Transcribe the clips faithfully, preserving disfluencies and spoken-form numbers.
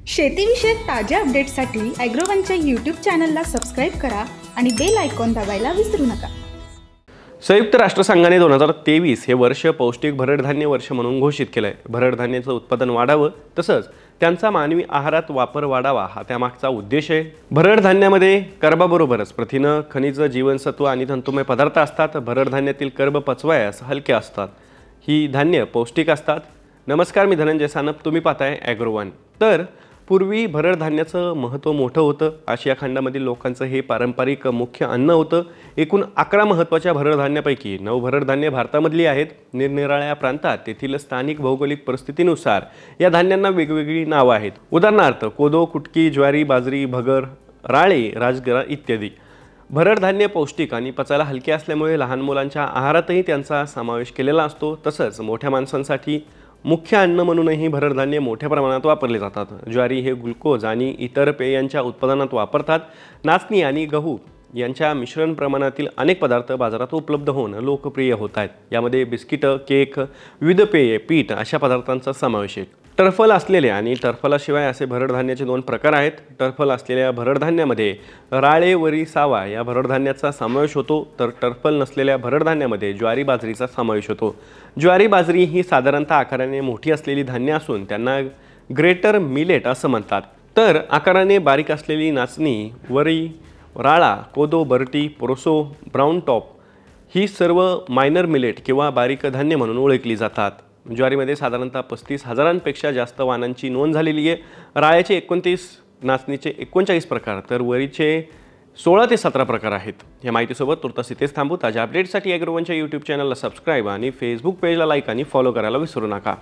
शेतीविषयक ताज्या अपडेट्ससाठी ॲग्रोवनच्या यूट्यूब चॅनलला सबस्क्राईब करा आणि बेल आयकॉन दाबायला विसरू नका। संयुक्त राष्ट्रसंघाने दोन हजार तेवीस हे वर्ष पौष्टिक भरडधान्य वर्ष म्हणून घोषित केलं आहे। भरडधान्याचं उत्पादन वाढावं तसंच त्यांचा मानवी आहारात वापर वाढावा हा त्यामागचा उद्देश आहे। भरडधान्यामध्ये कर्बाबरोबरच प्रथिनं, खनिज, जीवनसत्व आणि तंतुमय पदार्थ असतात। भरडधान्यातील कर्ब पचवायस हलके असतात। ही धान्य पौष्टिक असतात। नमस्कार, मी धनंजय सानप, तुम्ही पाहताय ॲग्रोवन। तर पूर्वी भरडधान्याचं महत्त्व मोठं होतं। आशिया खंडामधील लोकांचं हे पारंपरिक मुख्य अन्न होतं। एकूण अकरा महत्त्वाच्या भरडधान्यापैकी नऊ भरडधान्ये भारतामधली आहेत। निरनिराळ्या प्रांतात तेथील स्थानिक भौगोलिक परिस्थितीनुसार या धान्यांना वेगवेगळी नावं आहेत। उदाहरणार्थ कोदो, कुटकी, ज्वारी, बाजरी, भगर, राळे, राजगिरा इत्यादी। भरडधान्य पौष्टिक आणि पचायला हलके असल्यामुळे लहान मुलांच्या आहारातही त्यांचा समावेश केलेला असतो। तसंच मोठ्या माणसांसाठी मुख्य अन्न म्हणूनही भरडधान्य मोठ्या प्रमाणात वापरले जातात। ज्वारी हे ग्लुकोज आणि इतर पेयांच्या उत्पादनात वापरतात। नाचणी आणि गहू यांच्या मिश्रण प्रमाणातील अनेक पदार्थ बाजारात उपलब्ध होऊन लोकप्रिय होत आहेत। यामध्ये बिस्किट, केक, विविध पेये, पीठ अशा पदार्थांचा समावेश आहे। टर्फल असलेले आणि टर्फलाशिवाय असे भरडधान्याचे दोन प्रकार आहेत। टर्फल असलेल्या भरडधान्यामध्ये राळे, वरी, सावा या भरडधान्याचा समावेश होतो, तर टर्फल नसलेल्या भरडधान्यामध्ये ज्वारी, बाजरीचा समावेश होतो। ज्वारी, बाजरी ही साधारणतः आकाराने मोठी असलेली धान्य असून त्यांना ग्रेटर मिलेट असं म्हणतात। तर आकाराने बारीक असलेली नाचणी, वरी, राळा, कोदो, बरटी, प्रोसो, ब्राउन टॉप ही सर्व मायनर मिलेट किंवा बारीक धान्य म्हणून ओळखली जातात। ज्वारीमध्ये साधारणतः पस्तीस हजारांपेक्षा जास्त वाणांची नोंद झालेली आहे। राळ्याचे एकोणतीस, नाचणीचे एकोणचाळीस प्रकार, तर वरीचे सोळा ते सतरा प्रकार आहेत। या माहितीसोबत तुर्तास इथेच थांबू। ताज्या अपडेट्ससाठी ॲग्रोवनच्या यूट्यूब चॅनलला सबस्क्राईब आणि फेसबुक पेजला लाईक आणि फॉलो करायला विसरू नका।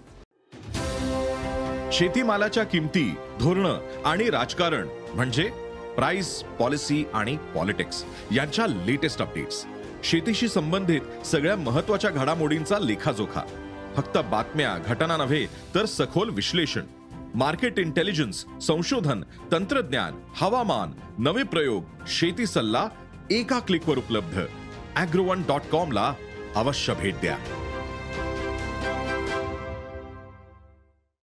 शेतीमालाच्या किमती, धोरणं आणि राजकारण म्हणजे प्राइस, पॉलिसी आणि पॉलिटिक्स यांच्या लेटेस्ट अपडेट्स, शेतीशी संबंधित सगळ्या महत्त्वाच्या घडामोडींचा लेखाजोखा, फक्त बातम्या, घटना नव्हे तर सखोल विश्लेषण, मार्केट इंटेलिजन्स, संशोधन, तंत्रज्ञान, हवामान, नवे प्रयोग, शेती सल्ला एका क्लिकवर उपलब्ध। ॲग्रोवन डॉट कॉम ला अवश्य भेट द्या।